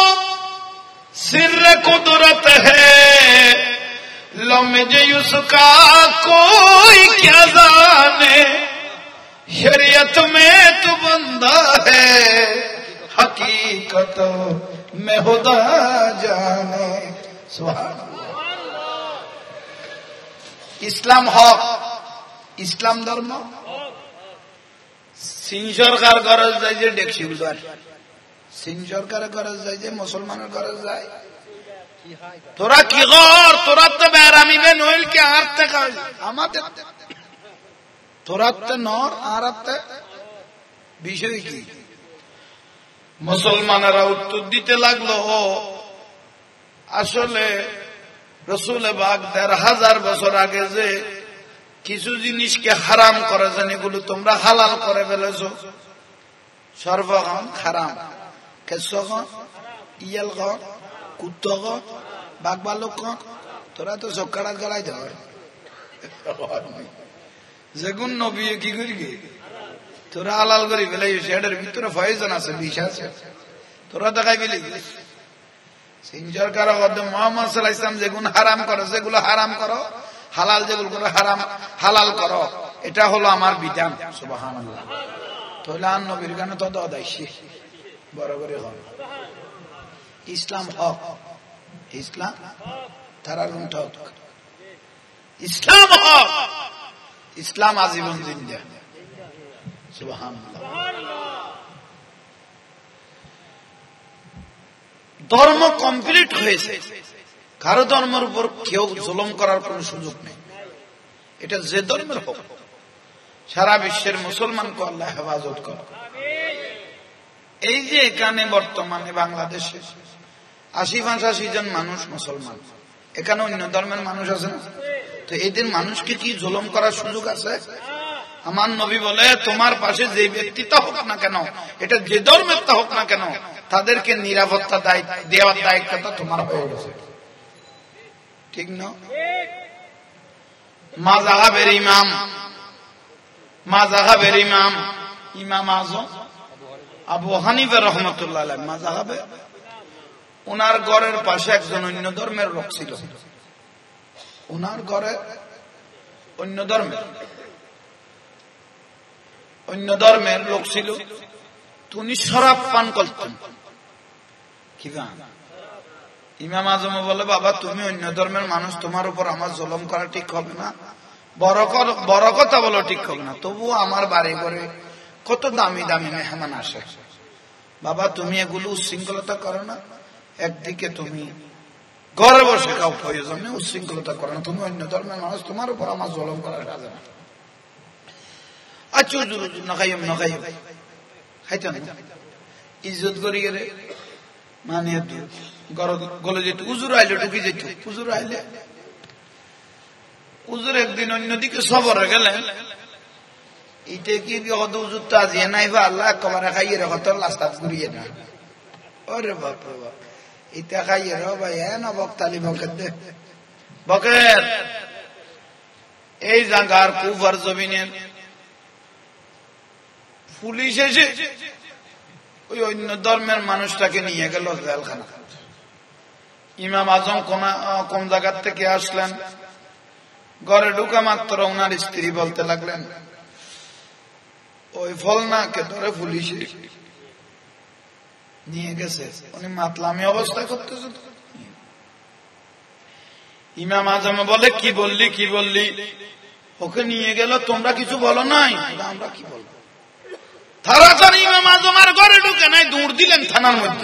सिर कुदरत है लम्जे उसका कोई क्या जाने, शरीयत में तू बंदा है हकीकत में खुदा जाने। सुभान अल्लाह। इस्लाम हक, इस्लाम धर्म চীন সরকার গরজ যায় যে ডেকসি বুঝার, চীন সরকারের গরজ যায় যে মুসলমানের গরজ যায়। তোরা কি কর, তোরা তো বেড়ামি বে নইল কে আর আমাদের তোরা তো নর আর বিষয় কি? মুসলমানেরা উত্তর দিতে লাগলো, আসলে রসুল বাগ দেড় হাজার বছর আগে যে কিছু জিনিসকে হারাম করেছেন এগুলো তোমরা হালাল করে ফেলেছ। সর্বগণ হারাম, কেশগণ, ইয়ালগণ, কুত্তগণ, বাঘ বালক, তোরা তো চক্কাটা গড়াই দেবে যেগুন নবী কি করি গে তোরা হালাল করি ফেলে, সেটার ভিতরে ফয়জন আছে, বিষ আছে, তোরা দেখাই ফেলে। সরকার মোহাম্মদ সাল্লাল্লাহু আলাইহি ওয়াসাল্লাম যেগুলো হারাম করো সেগুলো হারাম করো, হালাল যেগুলো করো হারাম হালাল করো, এটা হলো আমার বিধান। সুবহানাল্লাহ। তাহলে আর নবীর গানে তো দাইছি বরাবরই হক। ইসলাম হক, ইসলাম তারা হক, ইসলাম হক, ইসলাম আজীবন জিন্দা। সুবহানাল্লাহ। ধর্ম কমপ্লিট হয়েছে, কারো ধর্মের উপর কেউ জুলুম করার কোন সুযোগ নেই। এটা যে ধর্মের হোক, সারা বিশ্বের মুসলমানকে আল্লাহ হেফাজত করে। এই যে এখানে বর্তমানে বাংলাদেশে আশি পঁচাশি জন মানুষ মুসলমান, এখানে অন্য ধর্মের মানুষ আছে না? তো এদের মানুষকে কি জুলুম করার সুযোগ আছে? আমার নবী বলে, তোমার পাশে যে ব্যক্তি তা হোক না কেন, এটা যে ধর্মের তা হোক না কেন, তাদেরকে নিরাপত্তা দেওয়ার দায়িত্বটা তোমার হয়ে গেছে। ঠিক না? মাযহাবের ইমাম, মাযহাবের ইমাম ইমাম আযম আবু হানিফা রাহমাতুল্লাহ আলাইহি মাযহাবে, ওনার ঘরের পাশে একজন অন্য ধর্মের লোক ছিল। ওনার ঘরে অন্য ধর্মের অন্য ধর্মের লোক ছিল, উনি শরাব পান করতেন। কি গান? ইমাম আজম বলে, বাবা তুমি অন্য ধর্মের মানুষ, তোমার উপর আমার জুলুম করা ঠিক হবে না, বড় কথা বলো ঠিক হবে না, তবুও আমার বাড়ি ঘরে কত দামি দামি মেহমান আসে, বাবা তুমি এগুলো উচ্ছৃঙ্খলতা করো না, একদিকে তুমি ঘরে বসে খাও, প্রয়োজনে উচ্ছৃঙ্খলতা করো না, তুমি অন্য ধর্মের মানুষ, তোমার উপর আমার জুলুম করা যাবে না। আচ্ছা নখাইম নখাইম খাইতেন ইজ্জত করি গেলে মানে গলে যেত, উজুর আইলে ঢুকি যেত, উজুর আইলে উজুর একদিন অন্যদিকে সবরে গেলেন, ইতে কি কত উজুর তো আজিয়ে নাই বা আল্লাহ কবারে খাইয়ে রে কত লাস্তা ঘুরিয়ে না, ওরে বাপ রে বাপ, ইতে খাইয়ে রে ভাই হ্যাঁ না বকতালি বকের দে বকের। এই জায়গার কুফার জমিনের পুলিশ এসে ওই অন্য ধর্মের মানুষটাকে নিয়ে গেল জেলখানা। ইমাম আজম কোন জায়গার থেকে আসলেন, ঘরে ঢুকা মাত্র ওনার স্ত্রী বলতে লাগলেন, ওই ফলনাকে ধরে পুলিশে নিয়ে গেছে, উনি মাতলামি অবস্থা করতেছে। ইমাম আজম বলে, কি বললি কি বললি? ওকে নিয়ে গেল, তোমরা কিছু বলো নাই? আমরা কি বলবো? তাড়াতাড়ি ইমাম আজমের ঘরে ঢুকে নাই, দৌড় দিলেন থানার মধ্যে।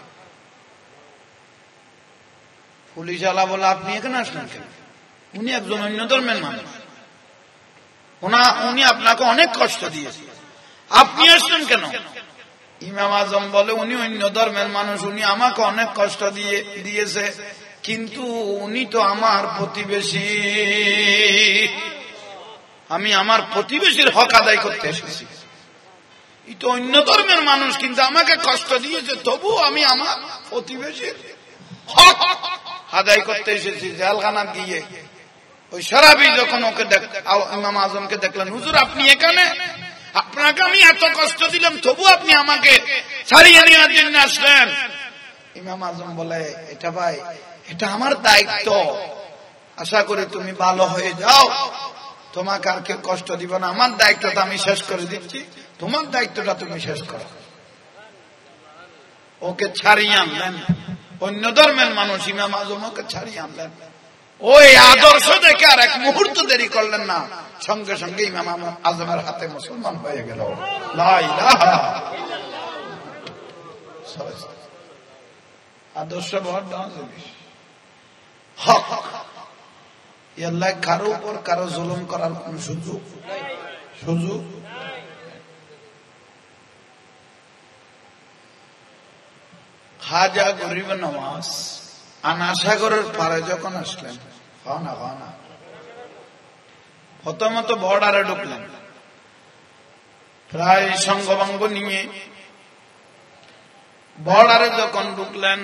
পুলিশ আলা বলে, আপনি এখানে আসলেন কেন? উনি একজন অন্য ধর্মের মানুষ, উনি আপনাকে অনেক কষ্ট দিয়েছে, আপনি আসলেন কেন? ইমাম আজম বলে, উনি অন্য ধর্মের মানুষ, উনি আমাকে অনেক কষ্ট দিয়ে দিয়েছে, কিন্তু উনি তো আমার প্রতিবেশী, আমি আমার প্রতিবেশীর হক আদায় করতে এসেছি। এই তো অন্য ধর্মের মানুষ, কিন্তু আমাকে কষ্ট দিয়েছে, তবু আমি আমার প্রতিবেশীর হক আদায় করতে এসেছি। জেলখানা গিয়ে ওই শরাবি যখন ওকে ইমাম আজমকে দেখলেন, হুজুর আপনি এখানে, আপনাকে আমি এত কষ্ট দিলাম, তবু আপনি আমাকে ছাড়িয়ে নেওয়ার জন্য আসলেন। ইমাম আজম বলে, এটা ভাই এটা আমার দায়িত্ব, আশা করি তুমি ভালো হয়ে যাও, তোমাকে আর কেউ কষ্ট দিব না, আমার দায়িত্বটা আমি শেষ করে দিচ্ছি, তোমার দায়িত্বটা তুমি শেষ করো। ওকে ছাড়িয়ে আনলেন, অন্য ধর্মের মানুষ ইমাম আজম ওকে ছাড়িয়ে আনলেন। ওই আদর্শ দেখে আর এক মুহূর্ত দেরি করলেন না, সঙ্গে সঙ্গে ইমাম আজমের হাতে মুসলমান হয়ে গেল। লা ইলাহা আদর্শ বড় জিনিস। হক আল্লাহ কারো উপর কারো জুলুম করার কোন সুযোগ সুযোগ খাজা গরিব নওয়াজ আনাসাগরের পারে যখন আসলেন, না না প্রথমত বর্ডারে ঢুকলেন, প্রায় সঙ্গভঙ্গ নিয়ে বর্ডারে যখন ঢুকলেন,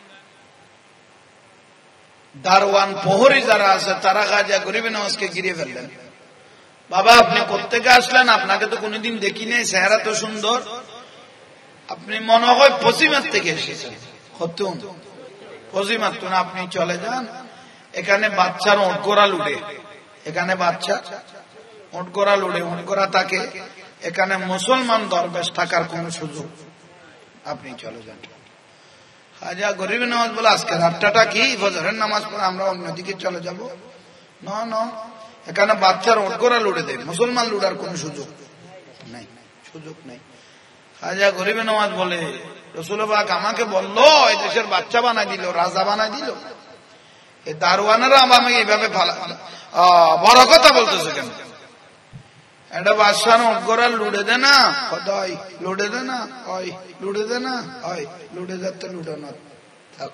দারওয়ান প্রহরী যারা আছে তারা খাজা গরিব নওয়াজকে ঘিরে ফেললেন। বাবা আপনি কোত্থেকে আসলেন? আপনাকে তো কোনোদিন দেখি নাই, চেহারা তো সুন্দর, আপনি মনে হয় পশ্চিমার থেকে এসেছেন। হতুন পশ্চিমার তো না, আপনি চলে যান, এখানে বাচ্চার ওটগোড়া লুড়ে, এখানে বাচ্চা ওটগোড়া লুড়ে, ওটগোড়া থাকে, এখানে মুসলমান দরবেশ থাকার কোন সুযোগ, আপনি চলে যান। খাজা গরিব নওয়াজ বলে আজকে রাতটা কি ফজরের নামাজ পড়ে আমরা অন্যদিকে চলে যাব? না না, এখানে বাচ্চার ওটগোড়া লুড়ে দেয়, মুসলমান লুড়ার কোন সুযোগ নাই, সুযোগ নেই। খাজা গরিব নওয়াজ বলে রসুল পাক আমাকে বললো এই দেশের বাচ্চা বানাই দিল, রাজা বানাই দিল, এই দারোয়ানেরা আমাকে এইভাবে বড় কথা বলতেছে কেন? এটা বাদশাহ ওটগোড়া লুড়ে দে না, হয় লুড়ে দে না, হয় লুড়ে দে না, হয় লুড়ে যাতে লুড়ে না থাক।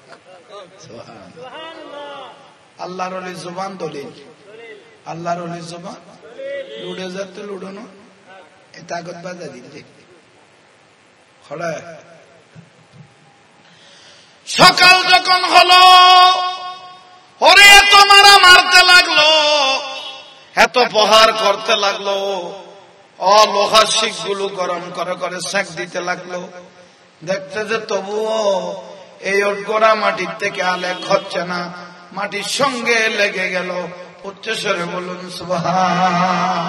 আল্লাহর ওলি জবান দলিল, আল্লাহর ওলি জবান লুড়ে যাতে লুড়ানো এ তাগত বাজা দিল। সকাল যখন হলো, ওরে এত মারা মারতে লাগলো, এত প্রহার করতে লাগলো, ও লোহার শিখ গুলো গরম করে করে সেঁক দিতে লাগলো। দেখতে যে তবুও এই ওটগোড়া মাটির থেকে আলেক হচ্ছে না, মাটির সঙ্গে লেগে গেল। উচ্চস্বরে বলুন সুবহান।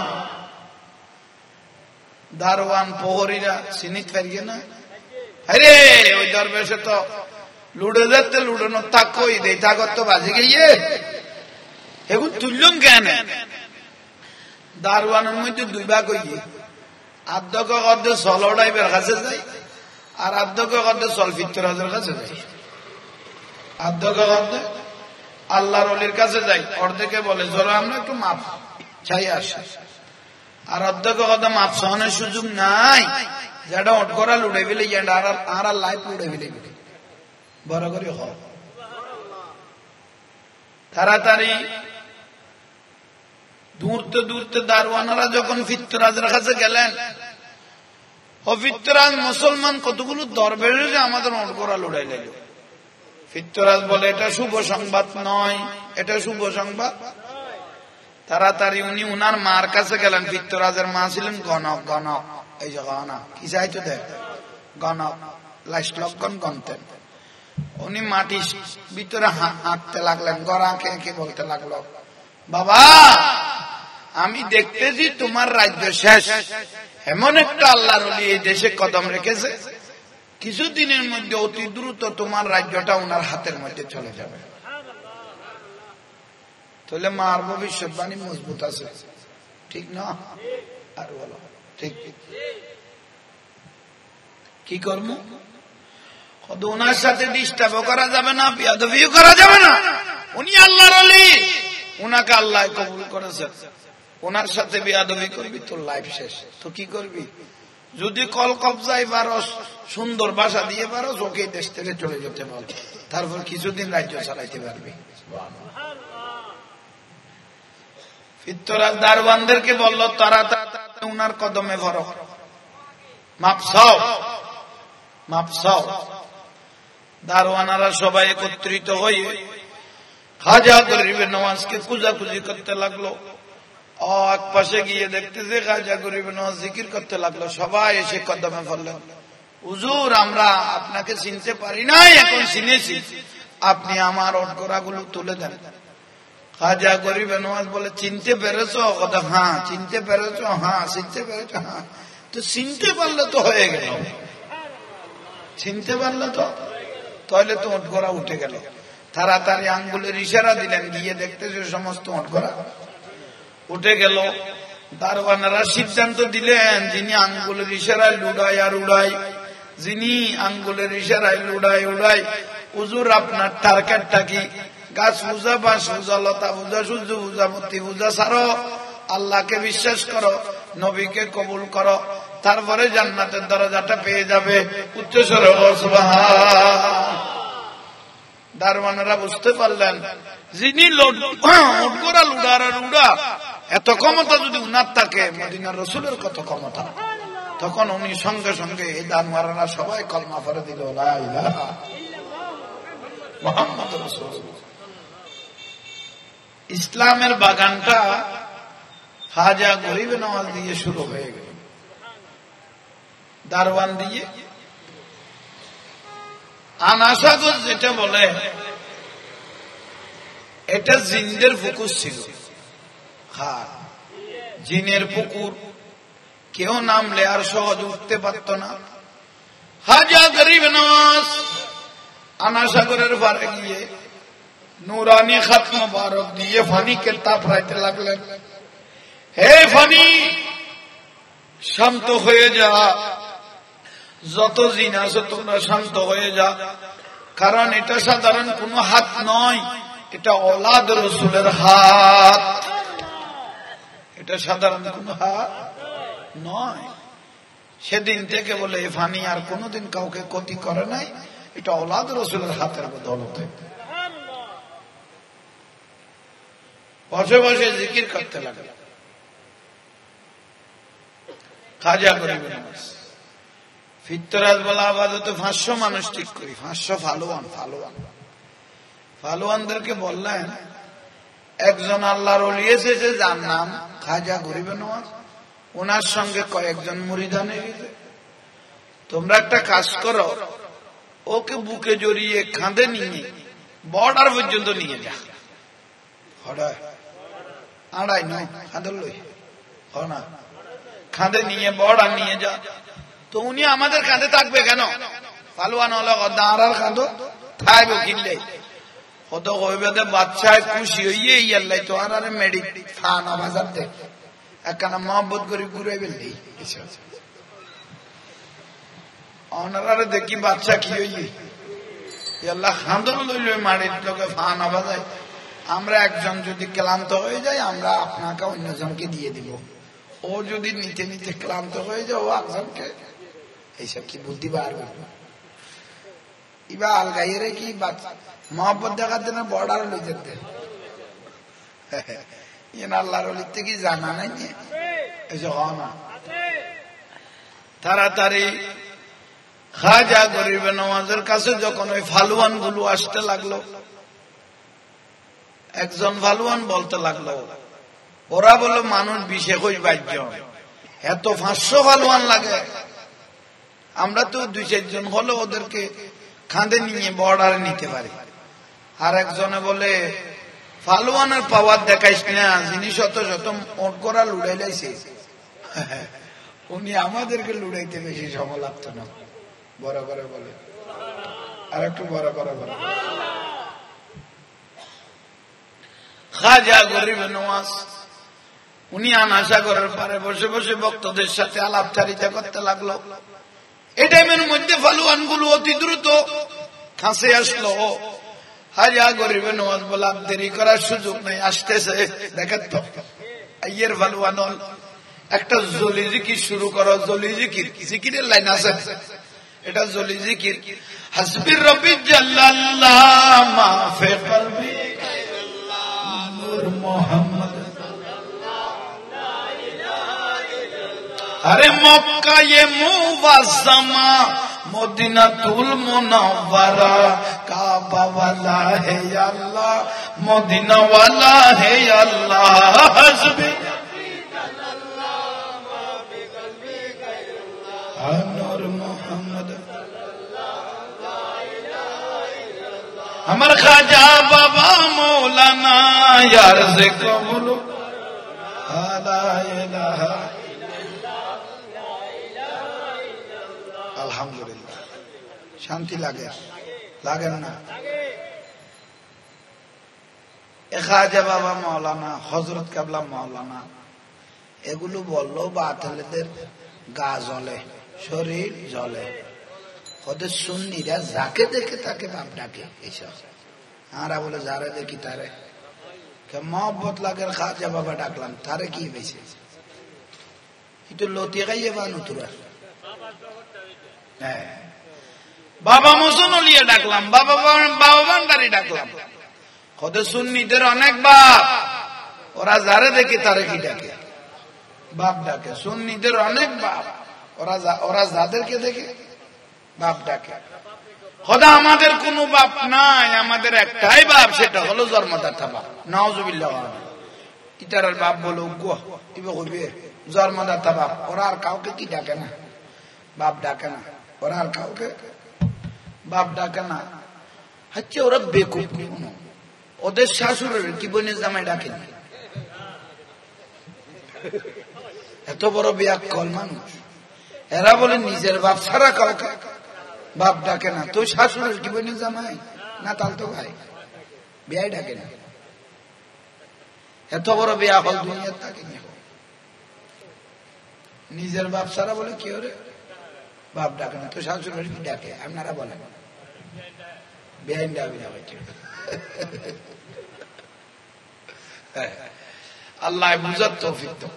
দারোয়ান প্রহরীরা চিনিত পারিয়ে না, আরে ওই দরবেশে তো লুড়ে যেতে লুড়ানো তাকই দেয়, তাকত তো বাজে গিয়ে এগুলো তুললাম কেন? দারোয়ানের মধ্যে দুই ভাগ হইয়ে, আর্ধক অর্ধে সল ডাইবের কাছে যাই, আর আর্ধক অর্ধে সল ফিত্তরাজের কাছে যাই। আর্ধক অর্ধে আল্লাহর ওলির কাছে যাই, অর্ধেকে বলে চলো আমরা একটু মাপ চাই আসি, আর অর্ধেক অর্ধে মাপ সহনের সুযোগ নাই, যেটা ওটগোড়া লুড়ে ফেলে আর লাইফ লুড়ে ফেলে বড় করে হয়। তাড়াতাড়ি দূরতে দূরতে দারোয়ানারা যখন ফিত্তরাজের কাছে গেলেন, ও ফিত্তরাজ মুসলমান কতগুলো দরবেশ আমাদের ওটগোড়া লুড়াই লাগল। ফিত্তরাজ বলে এটা শুভ সংবাদ নয়, এটা শুভ সংবাদ। তাড়াতাড়ি উনি উনার মার কাছে গেলেন। ফিত্তরাজের মা ছিলেন গণক, গণক এই যে গণক কি চাইতো দেখ, গণক লাইশ লক্ষণ গণতেন। উনি মাটির ভিতরে হাঁটতে লাগলেন, গড়া খেয়ে খেয়ে বলতে লাগলো, বাবা আমি দেখতেছি তোমার রাজ্য শেষ, এমন একটা আল্লাহর ওলি এই দেশে কদম রেখেছে, কিছুদিনের মধ্যে অতি দ্রুত তোমার রাজ্যটা ওনার হাতের মধ্যে চলে যাবে। তাহলে মার ভবিষ্যৎবাণী মজবুত আছে, ঠিক না? আর বলো ঠিক, কি করবো? ওনার সাথে ডিস্টার্বও করা যাবে না, বিয়াদবিও করা যাবে না। উনি আল্লাহর ওলি, উনাকে আল্লাহ কবুল করেছে, ওনার সাথে বিয়াদবি করবি তোর লাইফ শেষ। তো কি করবি? যদি কল কবজাই পারো, সুন্দর ভাষা দিয়ে পারো, ওকে দেশ থেকে চলে যেতে বল, তারপর কিছুদিন রাজ্য চালাইতে পারবি। ফিত্তরাজ দারওয়ানদেরকে বললো তারা উনার কদমে ভরো, মাপ চাও, মাপ চাও। দারওয়ানারা সবাই একত্রিত হয়ে খাজা গরিব নওয়াজকে খুঁজাখুঁজি করতে লাগলো। ও এক পাশে গিয়ে দেখতেছে খাজা গরিব নওয়াজ জিকির করতে লাগলো। সবাই এসে কদমে ফেললেন, হুজুর আমরা আপনাকে চিনতে পারি নাই, এখন চিনেছি, আপনি আমার ওটগোড়া গুলো তুলে দেন। খাজা গরিব নওয়াজ বলে চিনতে পেরেছ? কথা হ্যাঁ। চিনতে পেরেছ? হ্যাঁ। চিনতে পেরেছ? হ্যাঁ। তো চিনতে পারলে তো হয়ে গেল, চিনতে পারলে তো, তাহলে তো ওটগোড়া উঠে গেল। তাড়াতাড়ি আঙ্গুলের ইশারা দিলেন, গিয়ে দেখতে যে সমস্ত ওটগোড়া উঠে গেল। দারওয়ানেরা সিদ্ধান্ত দিলেন, যিনি আঙ্গুলের ইশারায় লুড়ায় আর উড়ায়, যিনি আঙ্গুলের ইশারায় লুড়ায় উড়ায়, হুজুর আপনার টার্গেটটা কি? গাছ পূজা, বাঁশ পূজা, লতা পূজা, সূর্য পূজা, মূর্তি পূজা ছাড়ো, আল্লাহকে বিশ্বাস করো, নবীকে কবুল করো, তারপরে জান্নাতের দরজাটা পেয়ে যাবে। উচ্চস্বরে সুবহান। দারওয়ানেরা বুঝতে পারলেন, যিনি উটগোরা লুড়ার আর উড়া, এত ক্ষমতা যদি উনার থাকে, মদিনার রাসূলের কত ক্ষমতা। তখন উনি সঙ্গে সঙ্গে এই দানওয়ালারা সবাই কলমা পড়ে দিল, লা ইলাহা মুহাম্মাদুর রাসূলুল্লাহ। ইসলামের বাগানটা খাজা গরিব নওয়াজ দিয়ে শুরু হয়ে গেল, দারওয়ান দিয়ে। আনাসাগর যেটা বলে, এটা জিনদের পুকুর ছিল। হ্যাঁ, জিনের পুকুর, কেউ নামলে আর সহজ উঠতে পারত না। খাজা গরিব নওয়াজ আনাসাগরের পারে গিয়ে নুরানি খাত মুবারক দিয়ে ফানিকে তাপড়াইতে লাগলেন। হে ফানি, শান্ত হয়ে যা, যত জিন আছে তোমরা শান্ত হয়ে যা, কারণ এটা সাধারণ কোন হাত নয়, এটা ওলাদ রাসূলের হাত, এটা সাধারণ কোন হাত নয়। সেদিন থেকে বলে এ ফানি আর কোনদিন কাউকে ক্ষতি করে নাই, এটা ওলাদ রাসূলের হাতের বদৌলতে। বসে বসে জিকির করতে লাগলো। খাজা গরিব নওয়াজ ফিতরাজ বলা আবাদতে পাঁচশো মানুষ ঠিক করি, পাঁচশো ফালোয়ান ফালোয়ান ফালোয়ানদেরকে বললেন, একজন আল্লাহর ওলি এসেছে যার নাম খাজা গরিব নওয়াজ, ওনার সঙ্গে কয়েকজন মুরিদান এসেছে, তোমরা একটা কাজ করো, ওকে বুকে জড়িয়ে কাঁধে নিয়ে বর্ডার পর্যন্ত নিয়ে যা। আড়াই নয়, কাঁধে লই না, কাঁধে নিয়ে বর্ডার নিয়ে যা। তো উনি আমাদের কাঁধে থাকবে কেন? পালোয়ান হলো দাঁড়ার কাঁধো থাকবে কিনলে কত কইবে বাচ্চায় খুশি হইয়ে ইয়াল্লাই তো আর আরে মেডি থানা বাজার দে একখানা মহব্বত করে ঘুরে ফেললি। অনারে দেখি বাচ্চা কি হইয়ে ইয়াল্লা খাঁদর লইল মাড়ির লোকে ফানা বাজায়। আমরা একজন যদি ক্লান্ত হয়ে যায়, আমরা আপনাকে অন্যজনকে দিয়ে দিব, ও যদি নিতে নিতে ক্লান্ত হয়ে যায়, ও একজনকে। এইসব কি বুদ্ধি বার করবে? ইবা আলগাইরে কি মহব্বত দেখাতে না বর্ডার লই যেতে আল্লাহর অলিতে কি জানা নাই? না তাড়াতাড়ি খাজা গরিব নওয়াজের কাছে যখন ওই ফালুয়ান গুলো আসতে লাগলো, একজন ফালুয়ান বলতে লাগলো, ওরা বলল মানুষ বিশে কই বাজ্য, এত পাঁচশো ফালুয়ান লাগে, আমরা তো দুই চারজন হলো ওদেরকে কাঁধে নিয়ে বর্ডারে নিতে পারি। আর একজনে বলে, ফালুয়ানের পাওয়ার দেখাইস না, যিনি শত শত মোট করা লুড়াই লাইছে, উনি আমাদেরকে লুড়াইতে বেশি সময় লাগতো না। বড় করে বলে, আর একটু বড় করে বলে। খাজা গরিব নওয়াজ উনি আনাসাগরের পারে বসে বসে ভক্তদের সাথে আলাপচারিতা করতে লাগলো। এই টাইমের মধ্যে ফালুয়ান গুলো অতি দ্রুত কাছে আসলো। খাজা গরিব নওয়াজ বলে, দেরি করার সুযোগ নেই, আসতেছে, দেখেন তো আইয়ের ফালুয়ান একটা জলি জিকির শুরু করো। জলি জিকির জিকিরের লাইন আছে, এটা জলি জিকির। হাসবির রব্বি জাল্লাল্লাহ মা ফি কলবি নূর মুহাম্মদ। আরে মক্কা ये मुवज्जमा मदीनातुल मुनव्वरा काबा वाला है या अल्लाह मदीना वाला है या अल्लाह हस्बी नूर मोहम्मद। हमर खाजा बाबा मौलाना यार से कबूल ला इलाहा। আলহামদুলিল্লাহ, শান্তি লাগে, লাগেন না? এ খাজা বাবা মৌলানা, হযরত কেবলা মৌলানা, এগুলো বললো বাতিলদের গা জ্বলে, শরীর জ্বলে। ওদের সুন্নিরা যাকে দেখে তাকে বাপ ডাকে। এইসব আমরা বলে যারে দেখি তারে মহব্বত লাগের খাজা বাবা ডাকলাম, তারে কি বেশি একটু লতিয়ে খাইয়ে বা নতুরা। হ্যাঁ, বাবা মোসনলিয়া ডাকলাম, বাবা বাবা ভান্ডারি ডাকলাম। ওদের সুন্নিদের অনেক বাপ, ওরা যারে দেখে তারে কি ডাকে বাপ ডাকে। সুন্নিদের অনেক বাপ, ওরা ওরা যাদেরকে দেখে বাপ ডাকে। খোদা আমাদের কোনো বাপ নাই, আমাদের একটাই বাপ, সেটা হলো জন্মদাতা বাপ। নাউজুবিল্লাহ। ইটার বাপ বলো কইবে জন্মদাতা বাপ, ওরা আর কাউকে কি ডাকে না, বাপ ডাকে না। ওরা আর কাউকে বাপ ডাকে না। হচ্ছে ওরা বেকুব। ওদের শাশুড়ের কি বোনের জামাই ডাকে না। এত বড় বিয়াক্কল মানুষ, এরা বলে নিজের বাপ ছাড়া কাউকে বাপ ডাকে না। তো শাশুড়ের কি বোনের জামাই না তাল তো ভাই বিয়াই ডাকে না। এত বড় বিয়া হল দুনিয়ার তাকে নিজের বাপ ছাড়া বলে কি ওরে বাপ ডাকে না। তো শাশুড়ের কি ডাকে আপনারা বলেন? বেআইন ডাকে না। আল্লাহ বুঝার তৌফিক দাও।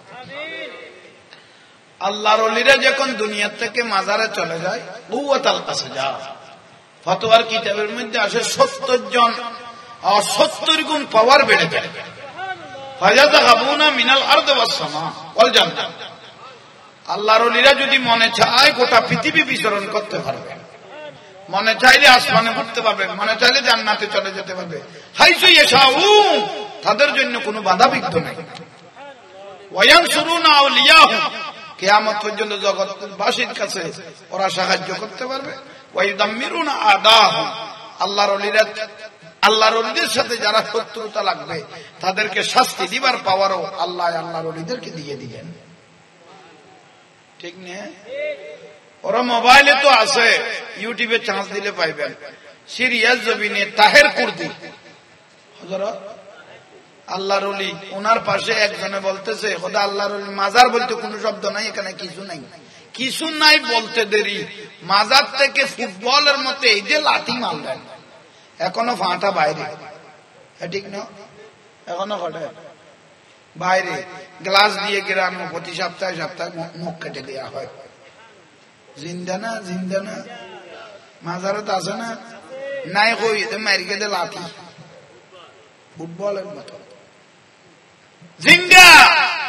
আল্লাহর ওলিরা যখন দুনিয়া থেকে মাজারে চলে যায়, কুওয়াতাল কাছে যা ফতোয়ার কিতাবের মধ্যে আসে সত্তর জন সত্তর গুণ পাওয়ার বেড়ে যায়। ফায়াযাহাবুনা মিনাল আরদি ওয়াস সামা ওয়াল জান্নাহ। আল্লাহর ওলিরা যদি মনে চায় গোটা পৃথিবী বিচরণ করতে পারবে, মনে চাইলে আসমানে উঠতে পারবে, মনে চাইলে জান্নাতে চলে যেতে পারবে। হাইসু ইয়াশাউন, তাদের জন্য কোনো বাধা বিঘ্ন নাই। ওয়ায়ানসুরুনা আউলিয়াহুম, কিয়ামত পর্যন্ত জগৎবাসীর কাছে ওরা সাহায্য করতে পারবে। ওয়াইদাম্মিরুনা আদাহুম, আল্লাহর ওলিরা আল্লাহর ওলিদের সাথে যারা শত্রুতা লাগবে তাদেরকে শাস্তি দিবার পাওয়ারও আল্লাহ আল্লাহর ওলিদেরকে দিয়ে দিবেন। ঠিক না? ওরা মোবাইলে তো আছে, ইউটিউবে চান্স দিলে পাইবেন। সিরিয়াস জমিনে তাহের কুর্দি হযরত আল্লাহর ওলি, ওনার পাশে একজনে বলতেছে খোদা আল্লাহর ওলি মাজার বলতে কোনো শব্দ নাই, এখানে কিছু নাই। কিছু নাই বলতে দেরি, মাজার থেকে ফুটবলের মতো এই যে লাঠি মারলেন, এখনো ফাঁটা বাইরে। ঠিক না? এখনো ফাটে বাইরে। গ্লাস দিয়ে গ্রামে প্রতি সপ্তাহে সপ্তাহে মুখ কেটে দেওয়া হয়। জিন্দা না জিন্দা না মাজারে তো আছে না নাই, কই মারি কেটে লাঠি ফুটবলের মতো জিন্দা।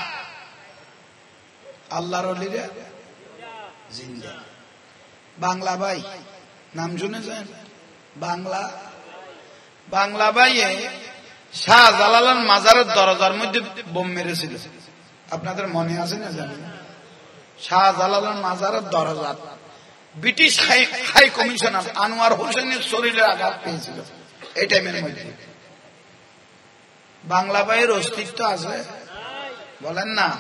আল্লাহর ওলিরা জিন্দা। বাংলা ভাই নাম শুনেছেন? বাংলা বাংলা ভাইয়ে শাহজালাল মাজারের দরজার মধ্যে বোম মেরেছিল। আপনাদের মনে আছে না জানেন? শাহজালাল মাজারের দরজা ব্রিটিশ হাই কমিশনার আনোয়ার হোসেনের শরীরে আঘাত পেয়েছিল এই টাইমের মধ্যে। বাংলা ভাইয়ের অস্তিত্ব আছে? বলেন না।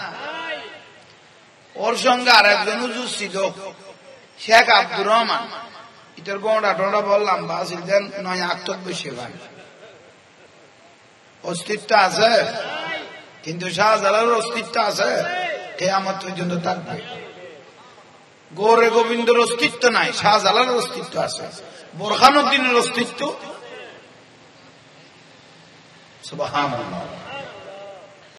ওর সঙ্গে আর একজন হুজুর ছিল শেখ আব্দুর রহমান। এটার গোড়া টোড়া বললাম বাসিল দেন নয় আত্মক বেশি ভাই অস্তিত্ব আছে, কিন্তু শাহজালালের অস্তিত্ব আছে, কিয়ামত পর্যন্ত থাকবে। গৌরে গোবিন্দর অস্তিত্ব নাই, শাহজালালের অস্তিত্ব আছে। বোরহানুদ্দিনের অস্তিত্ব সুবহানাল্লাহ।